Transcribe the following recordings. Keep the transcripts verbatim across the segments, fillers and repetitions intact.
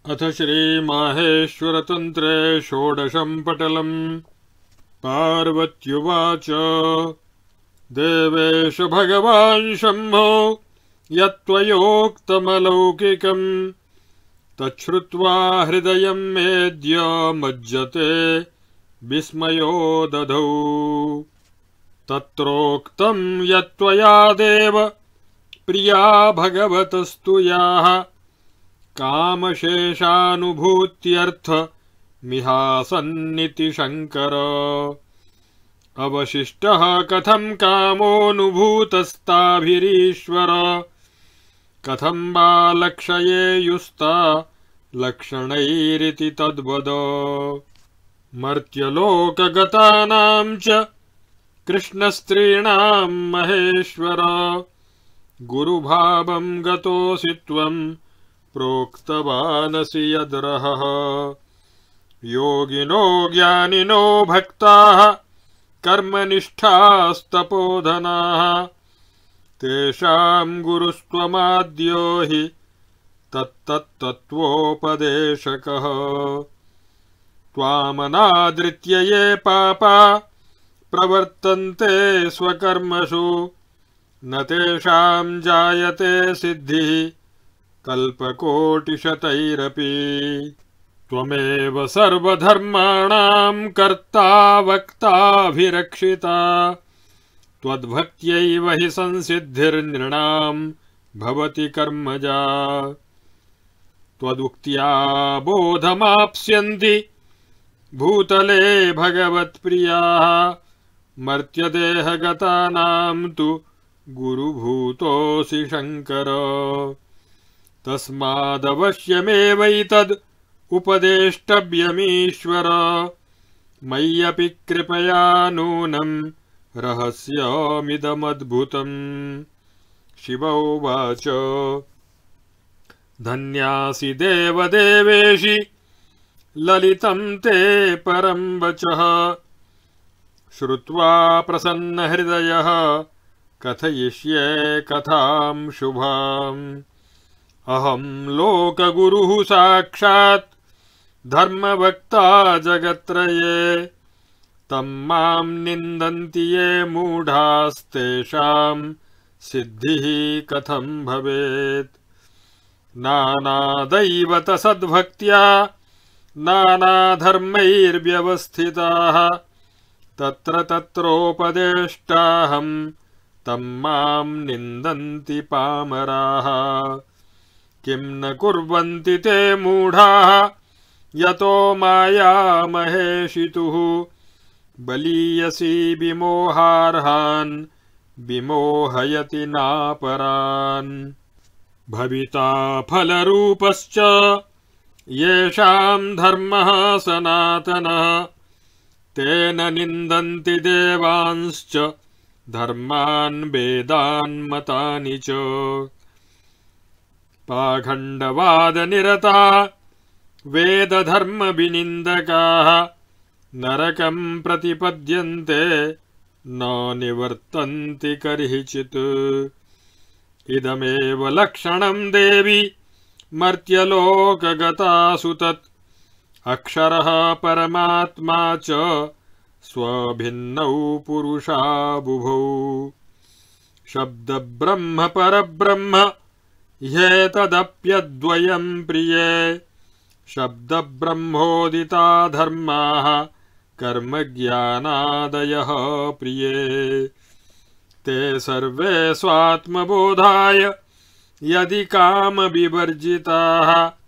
अथ श्रीमाहेश्वरतन्त्रे षोडशं पटलम्। पार्वत्युवाच देवेश भगवान् शम्भो यत्त्वयोक्तमलौकिकम् तच्छ्रुत्वा हृदयं मेद्य मज्जते विस्मयो दधौ। तत्रोक्तं यत्त्वया देव प्रिया भगवतस्तुयाः कामशेषानुभूत्यर्थ मिहासन्निति शङ्कर। अवशिष्टः कथं कामोऽनुभूतस्ताभिरीश्वर कथं वा लक्षयेयुस्ता लक्षणैरिति तद्वद। मर्त्यलोकगतानां च कृष्णस्त्रीणां महेश्वर गुरुभावं गतोऽसि त्वं प्रोक्तवानसि यद्रहः। योगिनो ज्ञानिनो भक्ताः कर्मनिष्ठास्तपोधनाः तेषां गुरुस्त्वमाद्यो हि तत्तत्तत्त्वोपदेशकः। त्वामनादृत्य ये पापा प्रवर्तन्ते स्वकर्मसु न तेषां जायते सिद्धिः कल्पकोटिशतैरपि। त्वमेव सर्वधर्माणां कर्ता वक्ताभिरक्षिता त्वद्भक्त्यैव हि संसिद्धिर्नृणां भवति कर्मजा। त्वदुक्त्या बोधमाप्स्यन्ति भूतले भगवत्प्रियाः मर्त्यदेहगतानां तु गुरुभूतोऽसि शङ्कर। तस्मादवश्यमेवैतद् उपदेष्टव्यमीश्वर मय्यपि कृपया नूनं रहस्यमिदमद्भुतम्। शिव उवाच धन्यासि देवदेवेशि ललितं ते परं वचः श्रुत्वा प्रसन्नहृदयः कथयिष्ये कथां शुभाम्। अहं लोकगुरुः साक्षात् धर्मवक्ता जगत्त्रये तं मां निन्दन्ति ये मूढास्तेषां सिद्धिः कथं भवेत्। नानादैवतसद्भक्त्या नानाधर्मैर्व्यवस्थिताः तत्र तत्रोपदेष्टाहं तं मां निन्दन्ति पामराः। किं न कुर्वन्ति ते मूढाः यतो मायामहेशितुः बलीयसी विमोहार्हान् विमोहयति नापरान्। भविता फलरूपश्च येषां धर्मः सनातनः तेन निन्दन्ति देवांश्च धर्मान् वेदान् मतानि च। पाखण्डवादनिरता वेदधर्मविनिन्दकाः नरकं प्रतिपद्यन्ते न निवर्तन्ति कर्हिचित्। इदमेव लक्षणं देवि मर्त्यलोकगतासु तत् अक्षरः परमात्मा च स्वभिन्नौ पुरुषा बुभौ। शब्दब्रह्म परब्रह्म ह्येतदप्यद्वयं प्रिये शब्दब्रह्मोदिता धर्माः कर्मज्ञानादयः प्रिये। ते सर्वे स्वात्मबोधाय यदि कामविवर्जिताः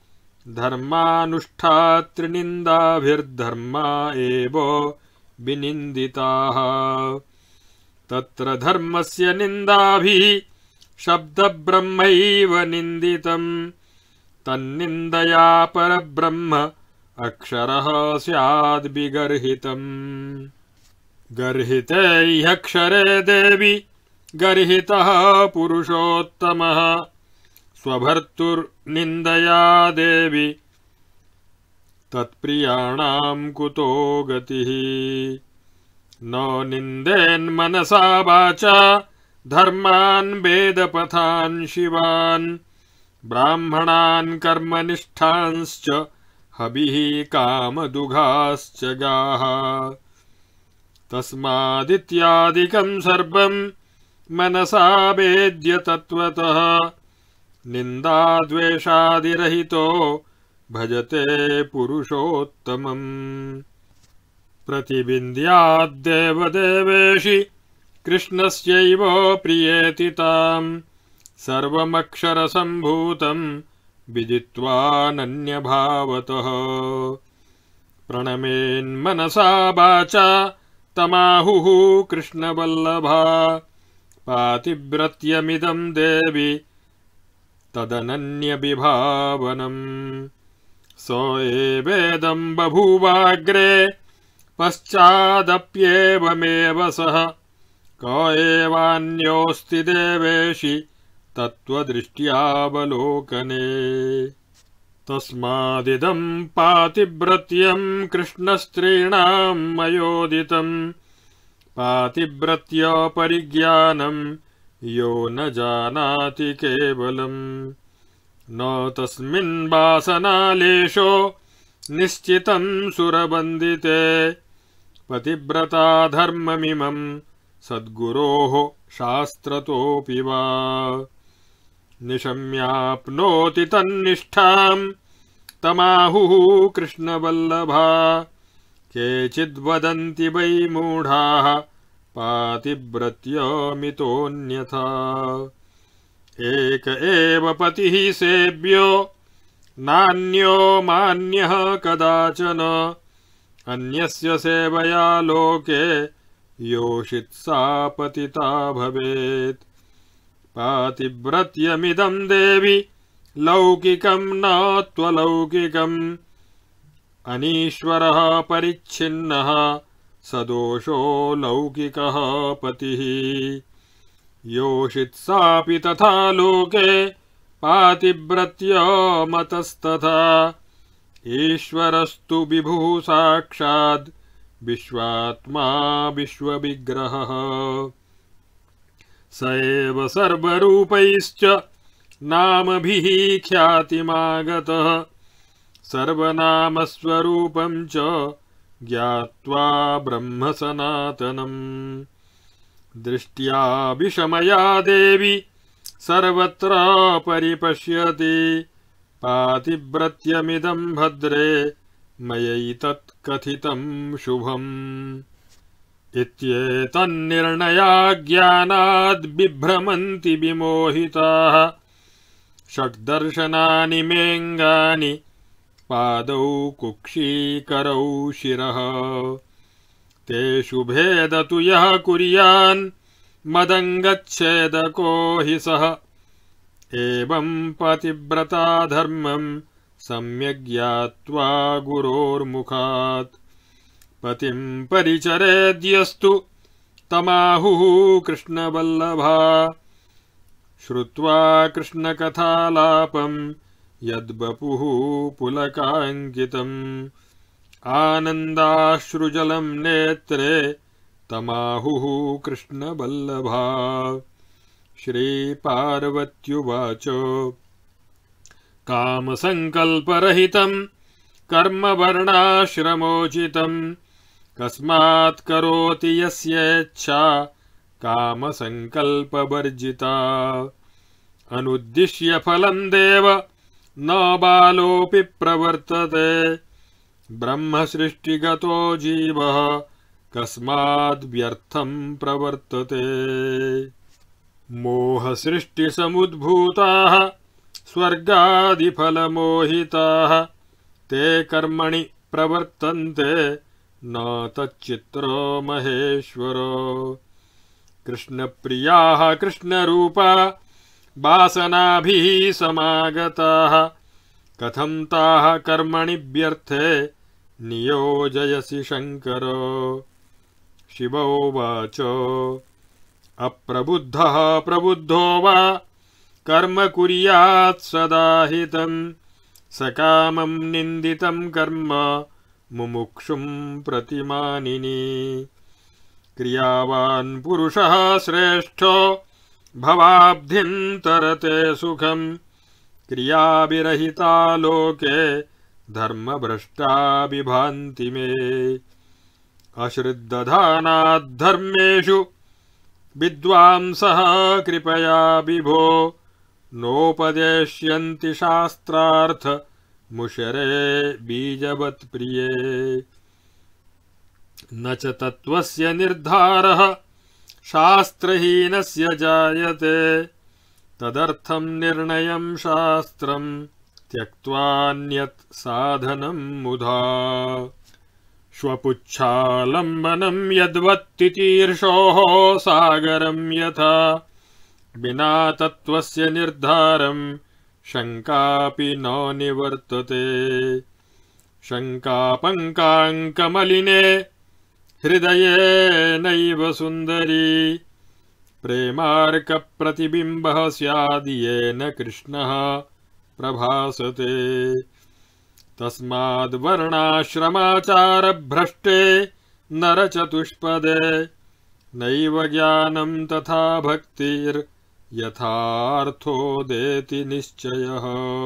धर्मानुष्ठातृनिन्दाभिर्धर्मा एव विनिन्दिताः। तत्र धर्मस्य निन्दाभिः शब्दब्रह्मैव निन्दितं तन्निन्दया परब्रह्म अक्षरः स्याद्विगर्हितम्। गर्हिते ह्यक्षरे देवि गर्हितः पुरुषोत्तमः स्वभर्तुर्निन्दया देवि तत्प्रियाणां कुतो गतिः। न निन्देन्मनसा वाचा धर्मान् वेदपथान् शिवान् ब्राह्मणान् कर्मनिष्ठांश्च हविः कामदुघाश्च गाः तस्मादित्यादिकं सर्वं मनसा वेद्य तत्त्वतः निन्दाद्वेषादिरहितो भजते पुरुषोत्तमम् प्रतिविन्द्याद्देवदेवेशि कृष्णस्यैव प्रियेति ताम् सर्वमक्षरसम्भूतं विदित्वानन्यभावतः प्रणमेन्मनसा वाचा तमाहुः कृष्णवल्लभा पातिव्रत्यमिदं देवि तदनन्यविभावनम् स एवेदं बभूवाग्रे पश्चादप्येवमेव सः क एवान्योऽस्ति देवेशि तत्त्वदृष्ट्यावलोकने तस्मादिदं पातिव्रत्यं कृष्णस्त्रीणां मयोदितं पातिव्रत्यपरिज्ञानं यो न जानाति केवलम् न तस्मिन् वासनालेशो निश्चितं सुरबन्दिते पतिव्रता धर्ममिमं सद्गुरोः शास्त्रतोऽपि वा निशम्याप्नोति तन्निष्ठां तमाहुः कृष्णवल्लभा केचिद्वदन्ति वै मूढाः पातिव्रत्यमितोऽन्यथा एक एव पतिः सेव्यो नान्यो मान्यः कदाचन अन्यस्य सेवया लोके योषित्सा पतिता भवेत् पातिव्रत्यमिदं देवि लौकिकं न त्वलौकिकम् अनीश्वरः परिच्छिन्नः सदोषो लौकिकः पतिः योषित्सापि तथा लोके पातिव्रत्यमतस्तथा ईश्वरस्तु विभुः साक्षात् विश्वात्मा विश्वविग्रहः स एव सर्वरूपैश्च नामभिः ख्यातिमागतः सर्वनामस्वरूपं च ज्ञात्वा ब्रह्म सनातनम् दृष्ट्या विषमया देवी सर्वत्र परिपश्यति पातिव्रत्यमिदं भद्रे मयैतत् कथितं शुभम् इत्येतन्निर्णयाज्ञानाद् बिभ्रमन्ति विमोहिताः षड्दर्शनानि मेऽङ्गानि पादौ कुक्षीकरौ शिरः तेषु भेदतु यः कुर्यान् मदङ्गच्छेदको हि सः एवं पतिव्रता धर्मं सम्यग् ज्ञात्वा गुरोर्मुखात् पतिं परिचरेद्यस्तु तमाहुः कृष्णवल्लभा श्रुत्वा कृष्णकथालापं यद्वपुः पुलकाङ्कितम् आनन्दाश्रुजलं नेत्रे तमाहुः कृष्णवल्लभा श्रीपार्वत्युवाच कामसङ्कल्परहितं कर्मवर्णाश्रमोचितं कस्मात् करोति यस्येच्छा कामसङ्कल्पवर्जिता अनुद्दिश्य फलं देव न बालोऽपि प्रवर्तते ब्रह्मसृष्टिगतो जीवः कस्माद् व्यर्थं प्रवर्तते मोहसृष्टिसमुद्भूताः स्वर्गादिफलमोहिताः ते कर्मणि प्रवर्तन्ते न तच्चित्रो महेश्वरो कृष्णप्रियाः कृष्णरूपा वासनाभिः समागताः कथं ताः कर्मणि व्यर्थे नियोजयसि शङ्कर शिवोवाच अप्रबुद्धः प्रबुद्धो वा कर्म कुर्यात् सदा हितं सकामं निन्दितं कर्म मुमुक्षुं प्रतिमानिनी क्रियावान् पुरुषः श्रेष्ठो भवाब्धिं तरते सुखं क्रियाविरहिता लोके धर्मभ्रष्टा विभान्ति मे। अश्रद्धधानाद्धर्मेषु विद्वांसः कृपया विभो नोपदेश्यन्ति शास्त्रार्थ मुशरे बीजवत् प्रिये। न च तत्त्वस्य निर्धारः शास्त्रहीनस्य जायते तदर्थं निर्णयं शास्त्रं त्यक्त्वान्यत् साधनं मुधा। श्वपुच्छालम्बनं यद्वत्तितीर्षोः सागरं यथा विना तत्त्वस्य निर्धारं शङ्कापि न निवर्तते। शङ्कापङ्काङ्कमलिने हृदये नैव सुन्दरी प्रेमार्कप्रतिबिम्बः स्याद् येन कृष्णः प्रभासते। तस्माद् वर्णाश्रमाचारभ्रष्टे नरचतुष्पदे नैव ज्ञानं तथा भक्तिर्यथार्थोदेति निश्चयः।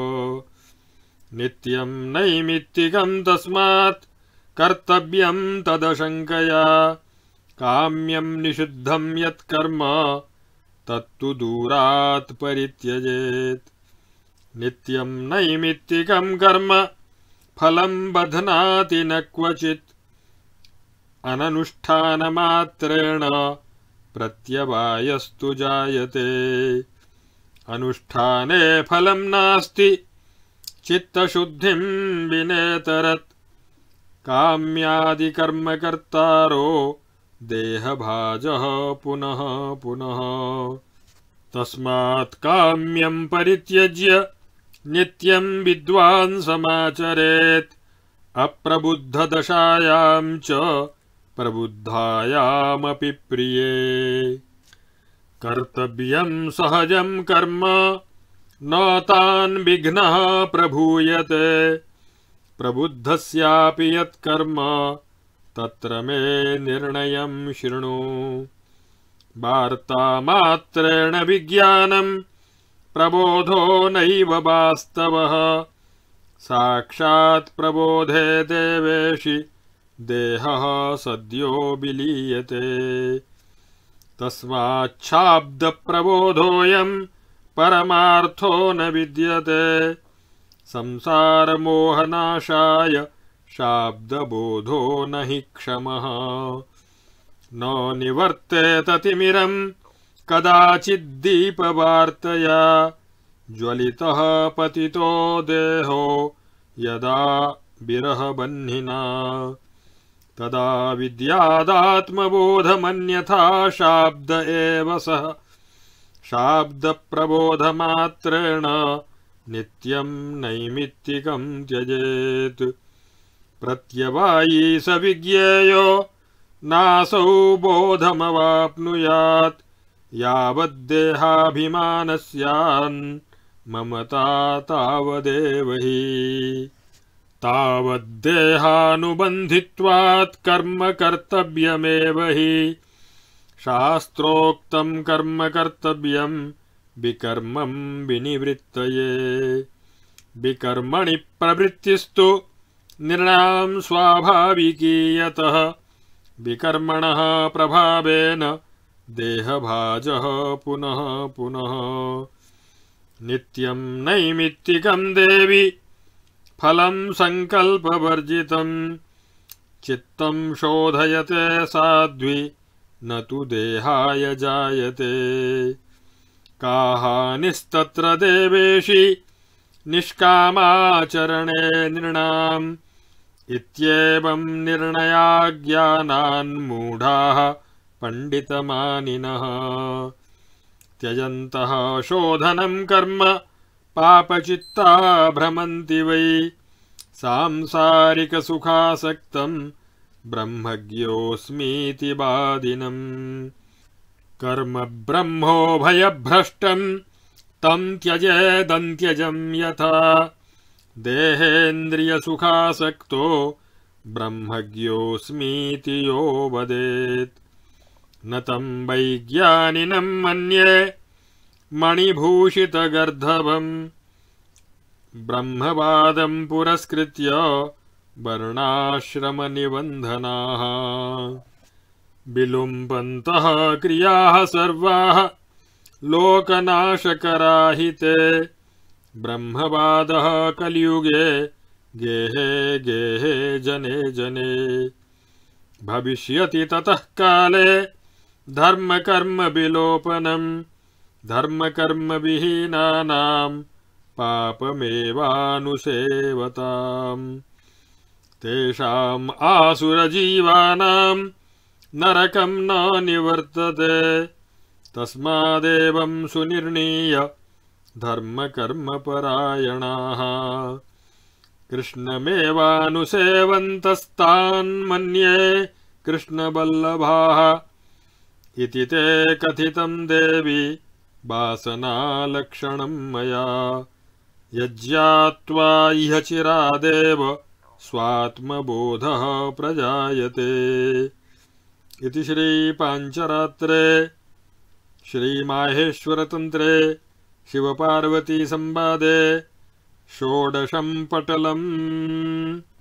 नित्यं नैमित्तिकं तस्मात् कर्तव्यं तदशङ्कया काम्यं निषिद्धं यत्कर्म तत्तु दूरात् परित्यजेत्। नित्यं नैमित्तिकं कर्म फलं बध्नाति न क्वचित् अननुष्ठानमात्रेण प्रत्यवायस्तु जायते। अनुष्ठाने फलं नास्ति चित्तशुद्धिं विनेतरत् काम्यादिकर्मकर्तारो देहभाजः पुनः पुनः। तस्मात् काम्यं परित्यज्य नित्यं विद्वान् समाचरेत् अप्रबुद्धदशायां च प्रबुद्धायामपि प्रिये। कर्तव्यं सहजं कर्म न तान् विघ्नः प्रभूयते प्रबुद्धस्यापि यत्कर्म तत्र मे निर्णयं शृणु। वार्तामात्रेण विज्ञानं प्रबोधो नैव वास्तवः साक्षात् प्रबोधे देवेशि देहः सद्यो विलीयते। तस्माच्छाब्दप्रबोधोऽयं परमार्थो न विद्यते संसारमोहनाशाय शाब्दबोधो न हि क्षमः। न निवर्तेत तिमिरं कदाचिद्दीपवार्तया ज्वलितः पतितो देहो यदा विरहबह्निना। तदा विद्यादात्मबोधमन्यथा शाब्द एव सः शाब्दप्रबोधमात्रेण नित्यं नैमित्तिकं त्यजेत्। प्रत्यवायी स विज्ञेयो नासौ बोधमवाप्नुयात् यावद्देहाभिमानस्यान् ममता तावदेव हि। तावद्देहानुबन्धित्वात् कर्म कर्तव्यमेव हि शास्त्रोक्तं कर्म कर्तव्यं विकर्मं विनिवृत्तये। विकर्मणि प्रवृत्तिस्तु निर्णां स्वाभाविकी यतः विकर्मणः प्रभावेन देहभाजः पुनः पुनः। नित्यं नैमित्तिकं देवि फलं संकल्पवर्जितं चित्तं शोधयते साध्वी न तु देहाय जायते। का हानिस्तत्र देवेशि निष्कामाचरणे नृणाम् इत्येवं निर्णयाज्ञानान्मूढाः पण्डितमानिनः। त्यजन्तः शोधनं कर्म पापचित्ता भ्रमन्ति वै सांसारिकसुखासक्तं ब्रह्मज्ञोऽस्मीति वादिनम्। कर्म ब्रह्मो भयभ्रष्टं तं त्यजेदन्त्यजं यथा देहेन्द्रियसुखासक्तो ब्रह्मज्ञोऽस्मीति यो वदेत्। न तं वैज्ञानिनं मन्ये मणिभूषितगर्दभं ब्रह्मवादं पुरस्कृत्य वर्णाश्रमनिबन्धनाः विलुम्बन्तः क्रियाः सर्वाः लोकनाशकराहिते ब्रह्मवादः कलियुगे गेहे गेहे जने जने भविष्यति ततः काले धर्मकर्म विलोपनम् धर्मकर्मविहीनानां पापमेवानुसेवताम् तेषाम् आसुरजीवानां नरकं न निवर्तते तस्मादेवं सुनिर्णीय धर्मकर्मपरायणाः कृष्णमेवानुसेवन्तस्तान् मन्ये कृष्णवल्लभाः इति ते कथितं देवि वासनालक्षणं मया यज्ञात्वा इह चिरादेव स्वात्मबोधः प्रजायते इति श्रीपाञ्चरात्रे श्रीमाहेश्वरतन्त्रे शिवपार्वतीसंवादे षोडशं पटलम्।